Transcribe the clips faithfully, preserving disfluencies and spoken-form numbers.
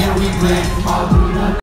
then we play all through the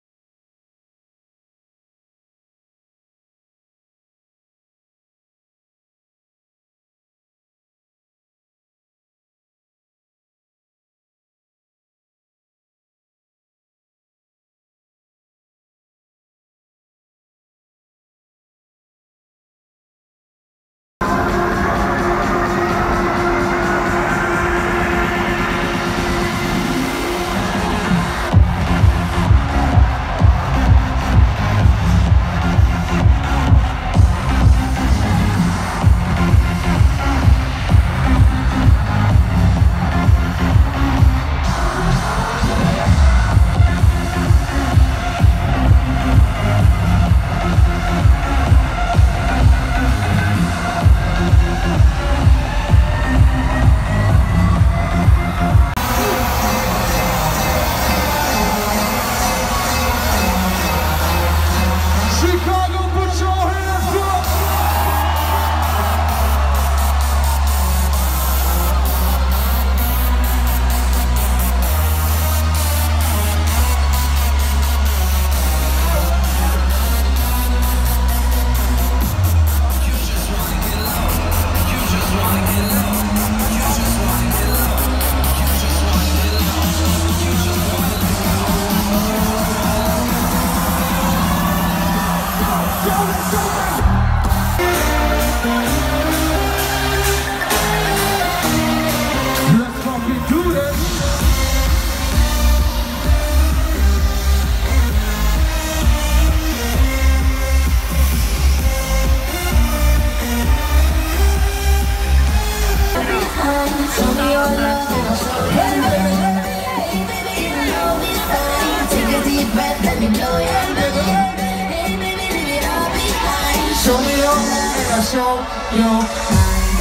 show me your and I'll show you.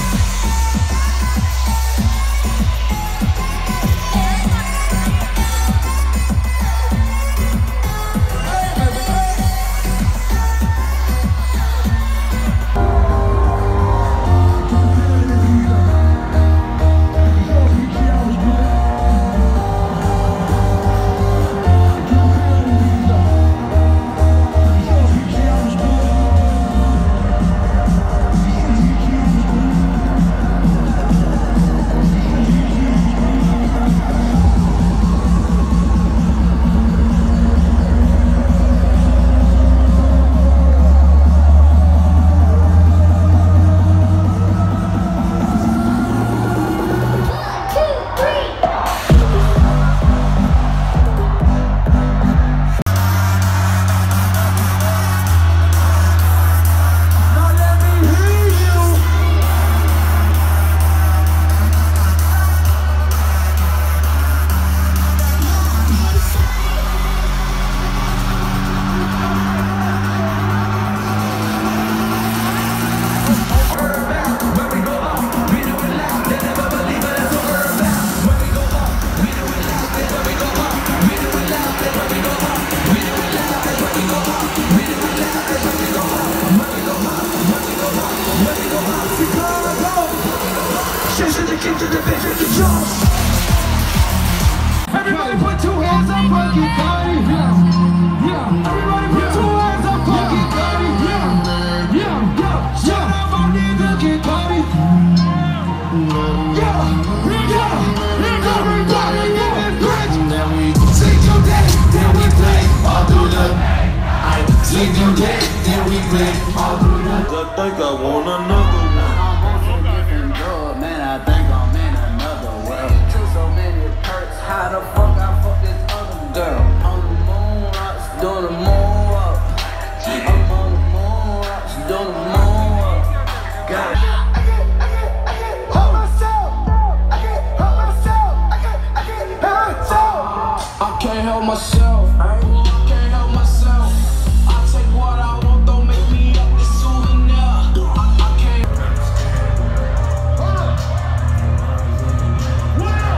Everybody put two hands up, fuck it, party, yeah, yeah. Everybody put two hands up, fuck it, party, yeah, yeah, yeah. Shut up, I need to get party, yeah, yeah. Everybody get it rich. Then we sleep till day, then we play all through the night. Sleep till day, then we play all through the night. I think I want another one. I'm on some different drug, man. I think I'm in another world. Took so many perks, how the fuck I fuck this other girl? On the moon rocks, doing the moon walk. I'm on the moon rocks, doing the moon walk. Got it. I can't hold myself. I can't hold myself. I can't, I can't hold myself. I can't help myself. I can't help myself. I take what I want, don't make me up this souvenir. I can't. Hold up. What up?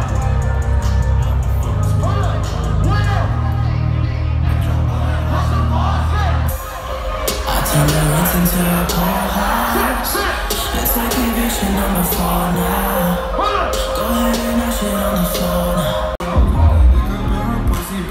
Hold up. What up? What's the boss at? I turn the rents into a cold heart. It's like eviction on the floor now. Go ahead and that shit on the floor now.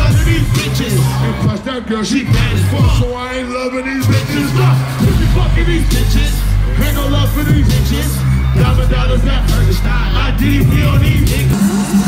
out of these bitches. And plus that girl, she bad as fuck, so I ain't loving these bitches. If you fucking these bitches, ain't no love for these bitches. Diamond dollars that hurt. I D P on these niggas.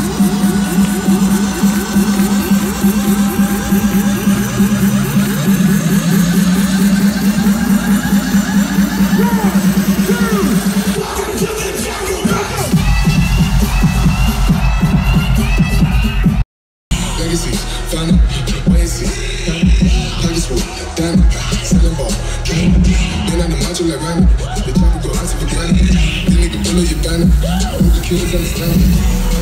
Legacies, family, Oasis, Package full, diamond, selling ball, then I'm the macho like Randy, the chopper go out to the granny, then nigga pull up your banner, who the killers understand me,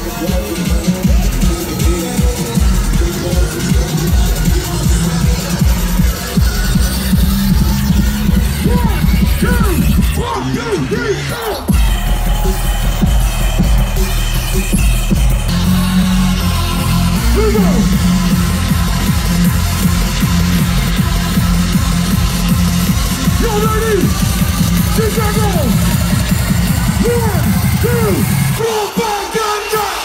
One, two, three, four. Here we go. Yo, ladies, Chicago. One, two, four, five, gun, drop.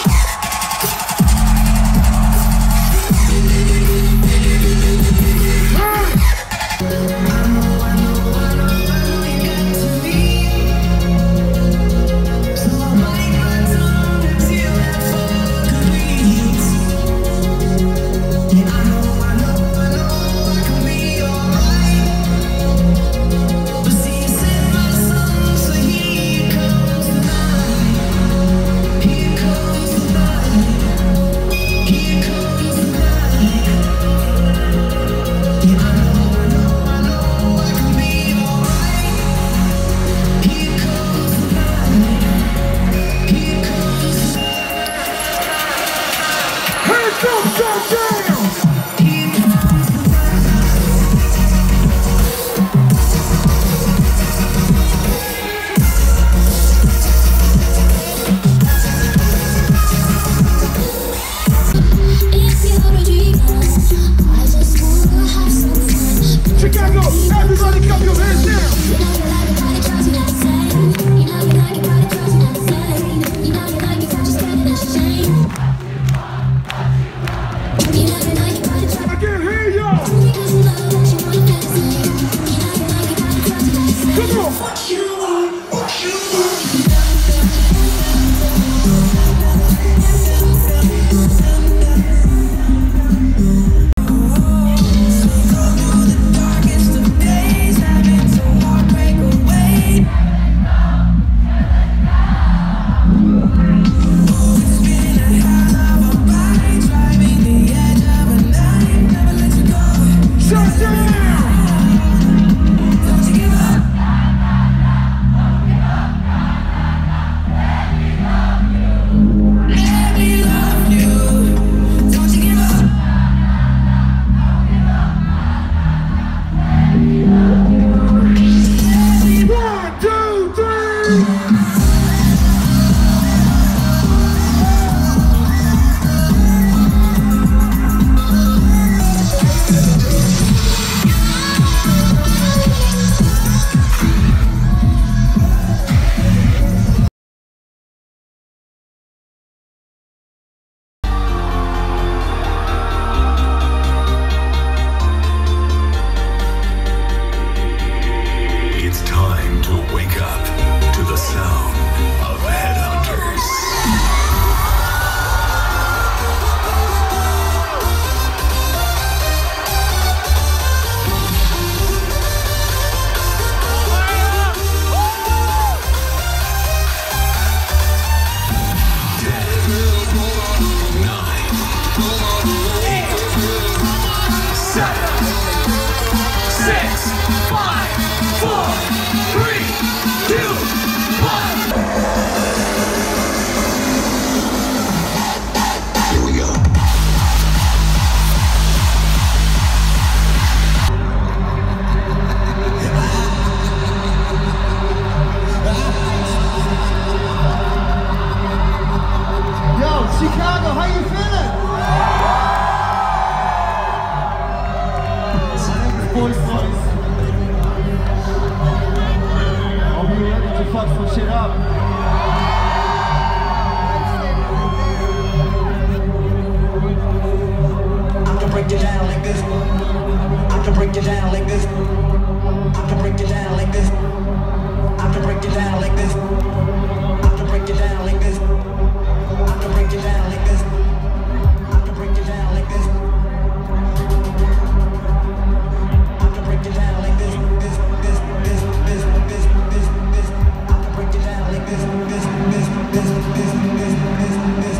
Chicago, everybody come your hands down. I can hear y'all. Come on. What you want, what you want. Chicago, how you feeling? Voice, voice. Are we ready to fuck some shit up? break it down like this. I can break it down like this. I can break it down like this. I can break it down like this. I can break it down like this. I can break it down like this. I can break it down like this. I can break it down like this. This, this, this, this, this, this, this. I can break it down like this. This, this, this, this, this, this, this.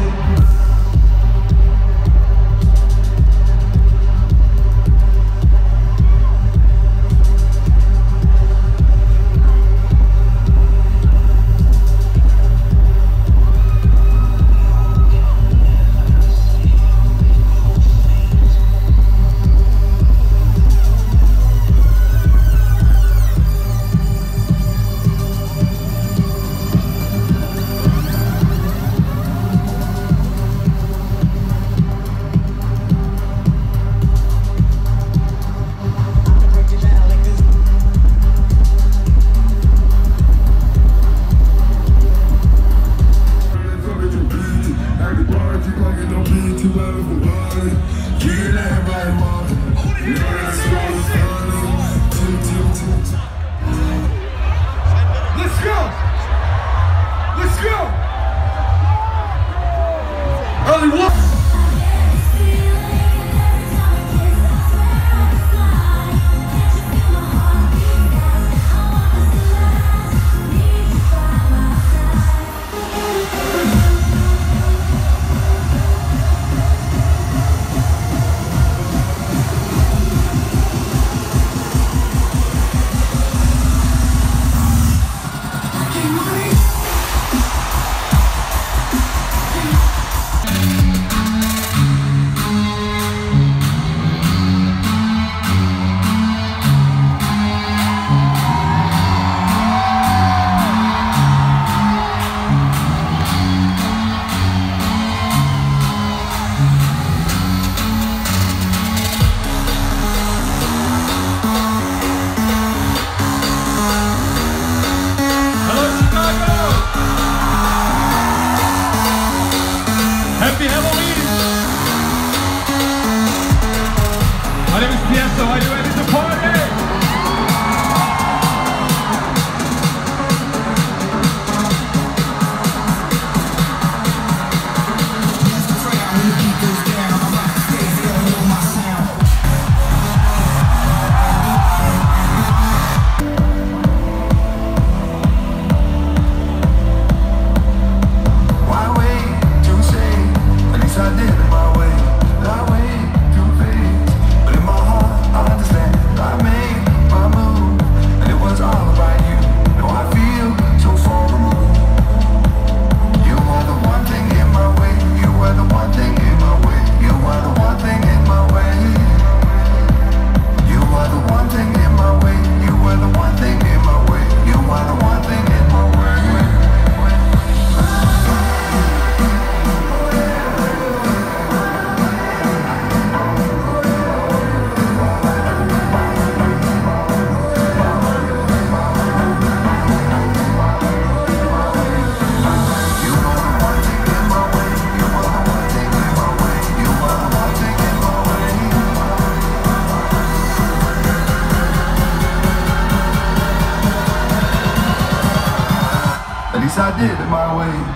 Happy Halloween! My name is Tiesto, are you ready to party? I did it my way.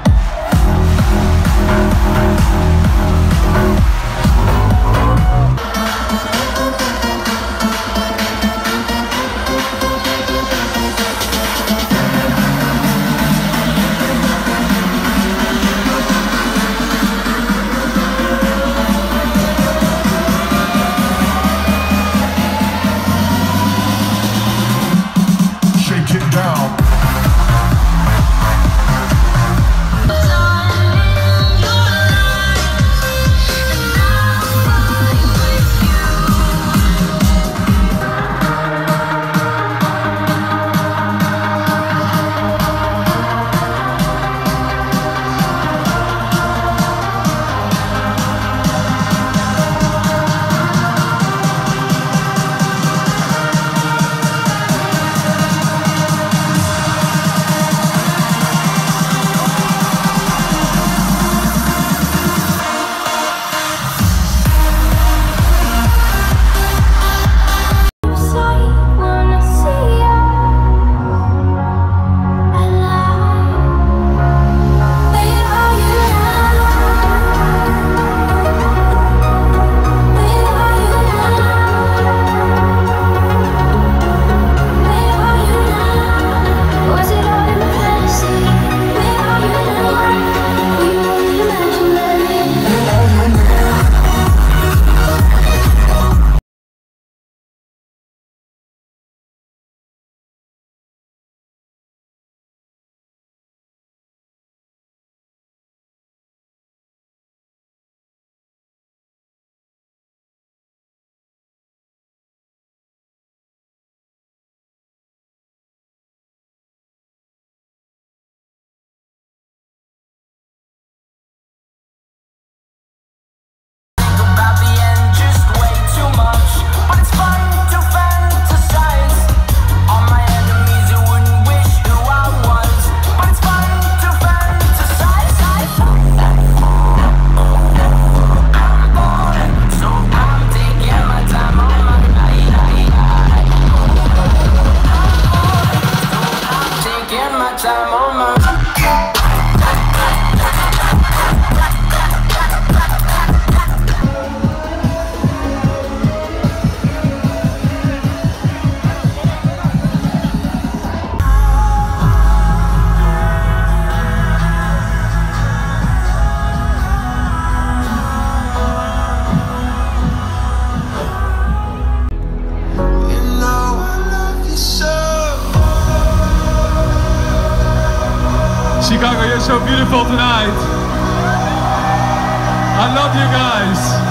Shake it down. you're so beautiful tonight. I love you guys.